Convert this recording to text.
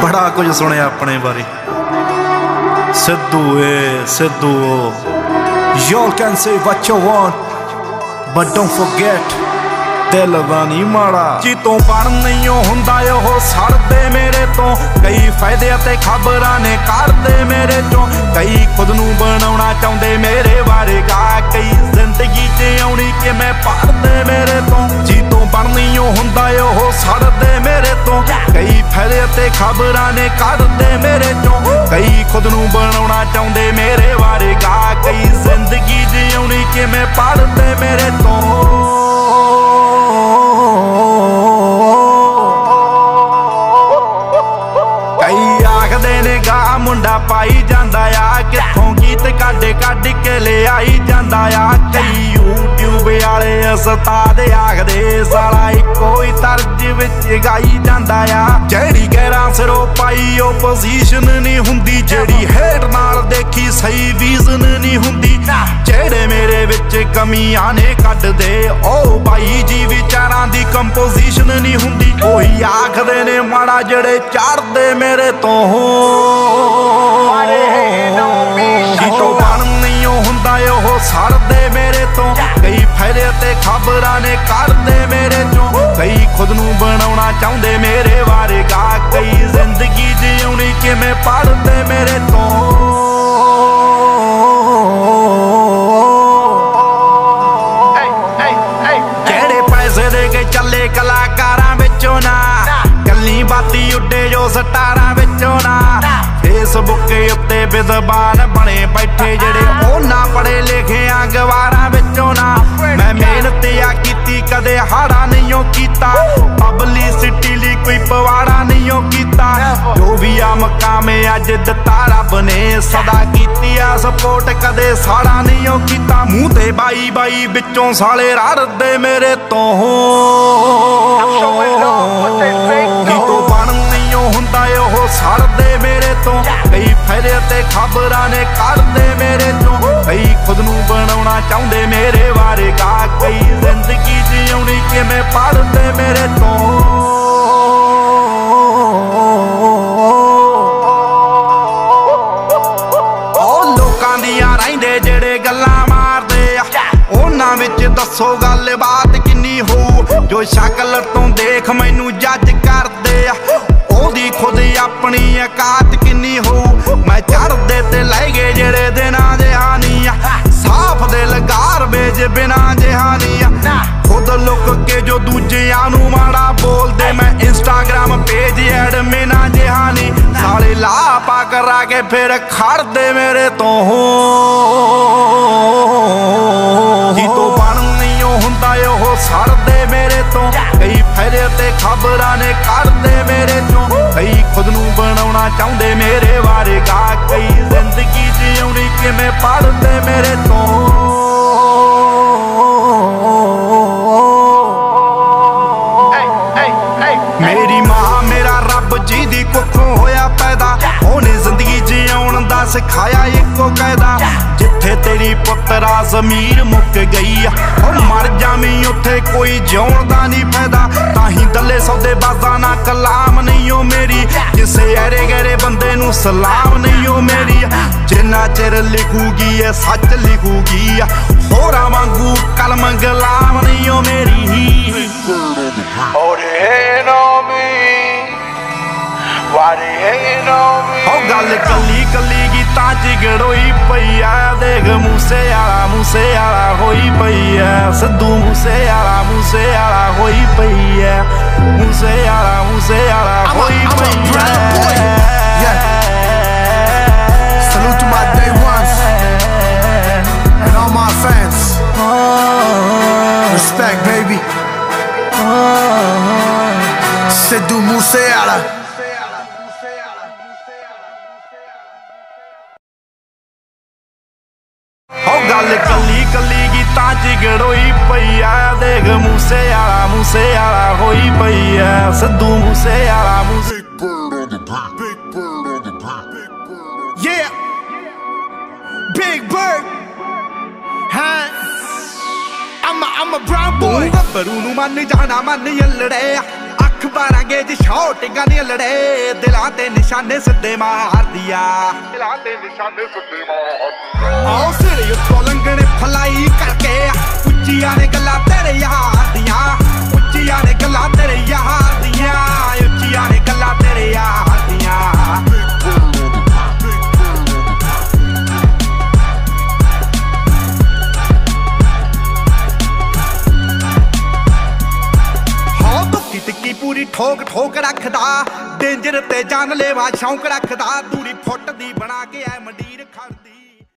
बड़ा कुछ सुनिया अपने बारे। सिद्धू ए Sidhu y'all can say what you want but don't forget दिल दा नहीं माड़ा। जितों बन नहीं हुंदा ओह सड़दे मेरे तो, कई फायदे ते खबरां ने करदे मेरे चों, कई खुद नूं बनाउणा चाहुंदे मेरे बारे गा, कई जिंदगी च आउणी किवें पढ़दे मेरे तो। जितों बन नहीं हुंदा ओह सड़दे मेरे तो, कई फायदे ते खबरां ने करदे मेरे चों, कई खुद नूं बनाउणा चाहुंदे मेरे बारे गा, कई जिंदगी च आउणी किवें पढ़दे मेरे तो। कई आखदे ने गा मुंडा पाई जांदा आ, कित्थों गीत कढ कढ के ले आई जांदा आ, कई यूट्यूब वाले उस्ताद आखदे साला इक्को ही तर्ज विच गाई जांदा आ। जेहड़ी गैरां सिरों पाई ओ पोजीशन नहीं हुंदी, जेहड़ी हेट नाल देखी सही विजन नहीं हुंदी, जेहड़े मेरे विच कमियां ने कढ दे ओ भाई जी विचारां दी कंपोजिशन नहीं हुंदी। ओही आखदे ने माड़ा जेहड़े चढ़दे मेरे तो, जितों बन नहीं हुंदा ओह सड़दे मेरे तो, कई फायदे ते खबरां ने करदे मेरे चों, कई खुद नूं बनाउणा चाहुंदे मेरे बारे गा, कई जिंदगी जीउणी किवें पढ़दे मेरे तो। जेहड़े पैसे दे के चले कलाकारां विचों ना, गल्ली बाती उड्डे जो सटारां विचों ना, फेसबुक उत्ते विद्वान बने बैठे जेड़े ओ ना पढ़े लिखे गवारां विचों ना। मैं मेहनत आ कीती कदे हाड़ा नहीं कीता, पब्लिसिटी लई कोई पवाड़ा नहीं कीता, जो भी आ मकाम अज दिता रब ने सदा कीती आ सपोर्ट कदे साड़ा नहीं कीता। मूंह ते बाई बाई विचों साले रड़दे मेरे तो, जितों बन नहीं हुंदा ओह सड़दे मेरे तो, कई फायदे ते खबरां ने करदे मेरे चों, कई खुद नूं बनाउणा चाहुंदे मेरे बारे गा, कई जिंदगी जीउणी किवें पढ़दे मेरे तो। ओ लोकां दियां रहिंदे जेड़े गल्लां मारदे आ, उन्हां विच दस्सो गल बात किन्नी होऊ, जो शक्ल तो देख मैनू जज करदे आ, ओदी खुद अपनी औकात किन्नी होऊ। मैं चढ़दे ते लै गए जेड़े दिनां जहानी, साफ दिल गारबेज बिना जहानी, खुद लुक के जो दूजियां नूं माड़ा बोलदे, मैं इंस्टाग्राम पेज एडमिना जहानी, साले लापा करा के फिर खड़दे मेरे तो। जितों बन नहीं हुंदा ओह सड़दे मेरे तो, कई फायदे ते खबरां ने करदे मेरे चों, कई खुद नूं बनाउणा चाहुंदे मेरे बारे गा, कई जिंदगी जीउणी किवें पढ़दे मेरे तो। मेरी मां मेरा रब जी दी कुखों होया पैदा, ओने जिंदगी जीउण दा सिखाया इक्को कायदा, जिथे तेरी पुत्तरा जमीर मुक गई ओ मर जावी उत्थे कोई जिउण दा नहीं फायदा, ताही दले सौदे बाजा ना कलाम नहीं ओ मेरी, जिसे ऐरे गैरे बंदे नूं सलाम नहीं ओ मेरी, जिन्ना चिर लिखूगी ए सच लिखूगी, होरां वांगू कलम गलाम नहीं ओ मेरी। Oh, they hating on me. Why they hating on me? ओ गल कली कली गीतां च गड़ोई पई आ, देख मूसे आला होई पई है, सिद्धू मूसे आला होई पई है, मूसे आला होई पई है। Salute to my day ones and all my fans. Respect, baby. Sidhu Moosewala. ओ गल कली कली गीतां च गड़ोई पई आ, देख मूसे आला होई पई है, सिद्धू मूसे आला Yeah, Big Bird. Huh? I'm a brown boy. गब्बरू नूं मन जाना मन यलड़े, अख 12 ਗੇਜ ਸ਼ੌਟਿੰਗਾਂ ਦੀਆਂ ਲੜੇ ਦਿਲਾਂ ਤੇ ਨਿਸ਼ਾਨੇ ਸਿੱਧੇ ਮਾਰਦੀਆਂ ਆਓ ਸਿਰ ਉੱਤੋਂ ਲੰਘਣੇ ਫਲਾਈ ਕਰਕੇ ਉੱਚੀਆਂ ਨੇ ਗੱਲਾਂ ਤੇਰੇ ਯਾਰ ਦੀਆਂ ਉੱਚੀਆਂ ਨੇ ਗੱਲਾਂ ਤੇਰੇ ਯਾਰ ਦੀਆਂ ਉੱਚੀਆਂ ਨੇ ਗੱਲਾਂ ਤੇਰੇ ਯਾਰ ਦੀਆਂ ਟਿੱਕੀ ਪੂਰੀ ਠੋਕ ਠੋਕ ਰੱਖਦਾ ਡੇਂਜਰ ਤੇ ਜਾਨ ਲੈਵਾ ਸ਼ੌਂਕ ਰੱਖਦਾ ਦੂਰੀ ਫੁੱਟ ਦੀ ਬਣਾ ਕੇ ਐ ਮੰਡੀਰ ਖੜਦਾ